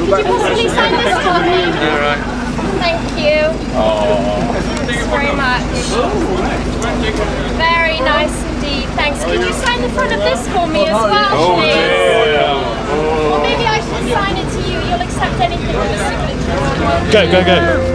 you possibly sign this for me? Alright. Thank you. Thanks very much. Very nice indeed. Thanks. Can you sign the front of this for me as well, please? Or maybe I should sign it to you. You'll accept anything with a signature. Go, go, go.